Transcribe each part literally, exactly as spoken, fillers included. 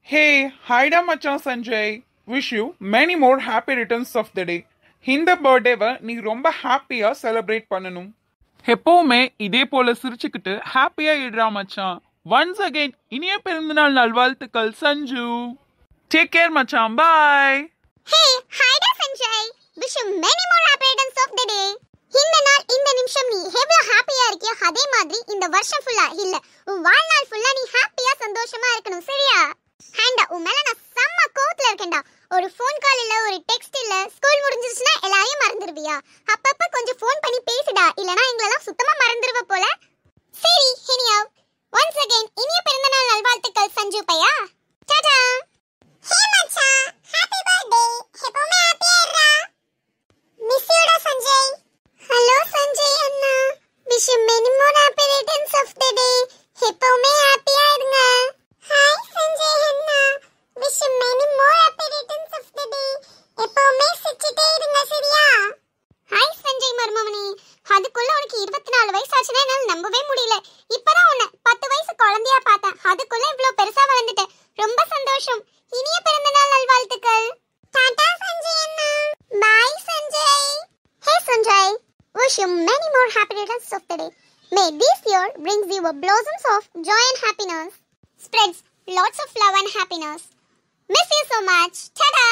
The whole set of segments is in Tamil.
Hey, hi da machan Sanjay. Wish you many more happy returns of the day. இந்த பர்த்டேவை நீ ரொம்ப ஹாப்பியா செலிப்ரேட் பண்ணணும். எப்பவுமே இதே போல சிரிச்சுக்கிட்டு ஹாப்பியா இடுறா மச்சான். ஒன்ஸ் அகைன் இனிய பிறந்தநாள் நல்வாழ்த்துக்கள் சஞ்சு. டேக் கேர் மச்சான். பாய். Hey, hi da Sanjay. Wish you many more happy returns of the day. இந்த நாள் இந்த நிமிஷம் நீ எவ்வளவு ஹாப்பியா இருக்கியோ அதே மாதிரி இந்த வருஷம் ஃபுல்லா இல்ல உன் வாழ்நாள் ஃபுல்லா நீ ஹாப்பியா சந்தோஷமா இருக்கணும். சரியா? அண்ட் உன் மேல நான் செம்ம கோவத்துல இருக்கேன்டா. ஒரு ஃபோன் கால் இல்ல, ஒரு டெக்ஸ்ட் இல்ல, ஸ்கூல் முடிஞ்சிருச்சுனா எல்லாரையும் மறந்துடுவியா? அப்பப்ப கொஞ்சம் ஃபோன் பண்ணி பேசுடா, இல்லனா எங்களெல்லாம் சுத்தமா மறந்துடுவ போல. சரி, anyhow, once again இனிய பிறந்தநாள் நல்வாழ்த்துக்கள் சஞ்சு பையா. டாடா. ஹே மச்சான், ஹேப்பி பர்த்டே. எப்பவுமே ஹாப்பியா இருடா. மிஸ் யூ டா சஞ்சய். ஹலோ சஞ்சய் அண்ணா. Wish you many more happy returns of the day. எப்பவுமே ஹாப்பியா இருங்க. ஹாய் சஞ்சய் அண்ணா. Wish you many more happy returns of the day. எப்பவுமே சிரிச்சிட்டே இருங்க. சரியா? ஹாய் சஞ்சய் மர்மமணி. அதுக்குள்ள உனக்கு இருபத்தி நாலு வயசு ஆச்சுன்னா என்னால நம்பவே முடியல. இப்பதான் உன்னை பத்து வயசு குழந்தையா பார்த்தேன். அதுக்குள்ள இவ்வளவு பெருசா வளர்ந்துட்ட. ரொம்ப சந்தோஷம். இனிய பிறந்தநாள் நல்வாழ்த்துக்கள். டாடா சஞ்சய் அண்ணா. Bye Sanjay. Hey Sanjay, wish you many more happy returns of the day. May this year brings you a blossoms of joy and happiness. Spreads lots of love and happiness. Miss you so much. Tada.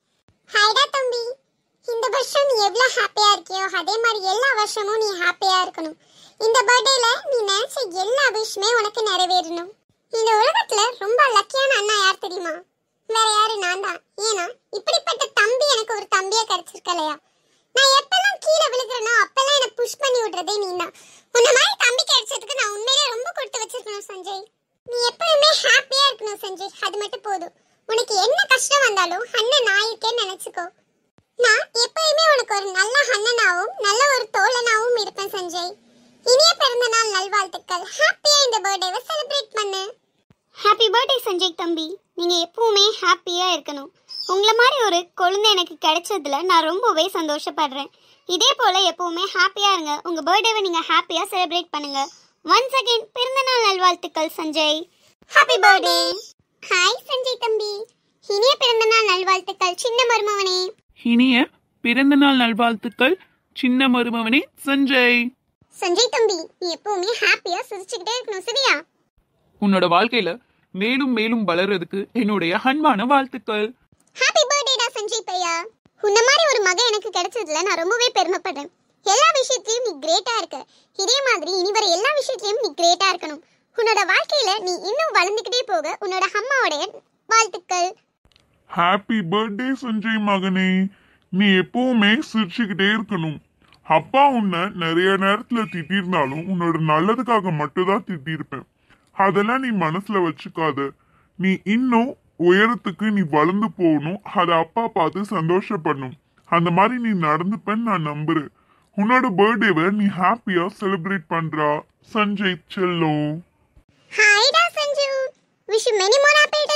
ஹைடா தம்பி. இந்த வருஷம் நீ எவ்வளவு ஹாப்பியா இருக்கியோ அதே மாதிரி எல்லா வருஷமும் நீ ஹாப்பியா இருக்கணும். இந்த பர்த்டேல நீ நினைச்ச எல்லா விஷயமே உனக்கு நிறைவேறணும். இந்த உலகத்துல ரொம்ப லக்கியான அண்ணா யார் தெரியுமா? வேற யாரு? நான் தான். ஏன்னா இப்படிப்பட்ட தம்பி எனக்கு ஒரு தம்பியா கிடைச்சிருக்கலையா. நான் எப்பெல்லாம் கீழே விழுகிறேனோ அப்பெல்லாம் என்ன புஷ் பண்ணி விடுறதே நீ தான். உன்ன மாதிரி தம்பி கிடைச்சதுக்கு நான் உண்மையிலே ரொம்ப கொடுத்து வச்சிருக்கணும் சஞ்சய். நீ எப்பவுமே ஹாப்பியா இருக்கணும் சஞ்சய். அது மட்டும் போதும். உனக்கு என்ன கஷ்டம் வந்தாலும் அண்ணன் நான் இருக்கேன்னு நினைச்சுக்கோ. நான் எப்பயுமே உனக்கு ஒரு நல்ல அண்ணனாவும் நல்ல ஒரு தோழனாவும் இருப்பேன் சஞ்சய். இனிய பிறந்த நாள் நல்வாழ்த்துக்கள். ஹாப்பியா இந்த பர்த்டேவை செலிப்ரேட் பண்ணு. ஹாப்பி பர்த்டே சஞ்சய் தம்பி. நீங்க எப்பவுமே ஹாப்பியா இருக்கணும். உங்களை மாதிரி ஒரு குழந்தை எனக்கு கிடைச்சதுல நான் ரொம்பவே சந்தோஷப்படுறேன். இதே போல எப்பவுமே ஹாப்பியா இருங்க. உங்க பர்த்டேவை நீங்க ஹாப்பியா செலிப்ரேட் பண்ணுங்க. ஒன்ஸ் அகைன் பிறந்தநாள் நல்வாழ்த்துக்கள் Sanjay. Happy birthday. Hi Sanjay தம்பி. இனிய பிறந்தநாள் நல்வாழ்த்துக்கள் சின்ன மருமவனே. இனிய பிறந்தநாள் நல்வாழ்த்துக்கள் சின்ன மருமவனே சஞ்சய். சஞ்சய் தம்பி, நீ எப்பவுமே ஹாப்பியா சிரிச்சுக்கிட்டே இருக்கணும். சரியா? உன்னோட வாழ்க்கையில மேலும் மேலும் வளர்றதுக்கு என்னுடைய அன்பான வாழ்த்துக்கள். ஹாப்பி பர்த்டே டா சஞ்சய் பையா. உன்ன மாதிரி ஒரு மகன் எனக்கு கிடைச்சதுல நான் ரொம்பவே பெருமைப்படுறேன். எல்லா விஷயத்திலயும் நீ கிரேட்டா இருக்க. இதே மாதிரி இனி வர எல்லா விஷயத்திலயும் நீ கிரேட்டா இருக்கணும். உன்னோட வாழ்க்கையில நீ இன்னும் வளர்ந்துக்கிட்டே போக உன்னோட அம்மாவோட வாழ்த்துக்கள். ஹாப்பி பர்த்டே சஞ்சய் மகனே. நீ எப்பவுமே சிரிச்சுக்கிட்டே இருக்கணும். அப்பா உன்னை நிறைய நேரத்துல திட்டிருந்தாலும் உன்னோட நல்லதுக்காக மட்டும்தான் திட்டிருப்பேன். அதெல்லாம் நீ மனசுல வச்சுக்காத. நீ இன்னும் உயரத்துக்கு நீ வளர்ந்து போகணும். அதை அப்பா பார்த்து சந்தோஷப்படணும். அந்த மாதிரி நீ நடந்துப்பேன்னு நான் நம்புறேன். உன்னோட பர்த்டேவை நீ ஹாப்பியா செலிப்ரேட் பண்றா சஞ்சய் செல்லோ. ஹாய் டா Sanju. Wish you many more happy